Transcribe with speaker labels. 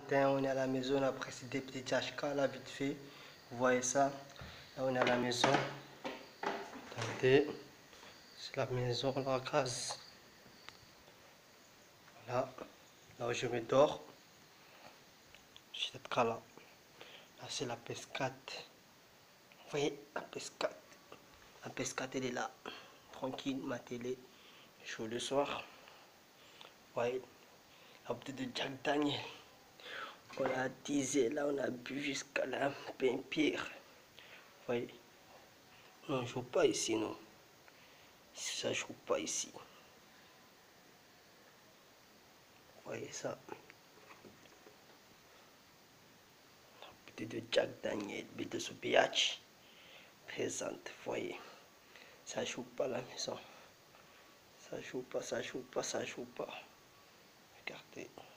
Speaker 1: matin, on est à la maison, on a pris des petits HK là vite fait. Vous voyez ça? Là on est à la maison. Attendez, c'est la maison, la case. Voilà, là où je me dors. C'est cette cas là. Là c'est la PS4. Vous voyez la PS4. La PS4 elle est là. Tranquille, ma télé. Chaud le soir. Vous voyez la bouteille de Jack Daniel. On a teasé, là on a bu jusqu'à la pain pire. Vous voyez? Non, on ne joue pas ici, non. Ça joue pas ici. Vous voyez ça? Bouteille de Jack Daniel, bouteille de Soubiach. Présente, vous voyez? Ça joue pas la maison. Ça joue pas, ça joue pas, ça joue pas. Regardez.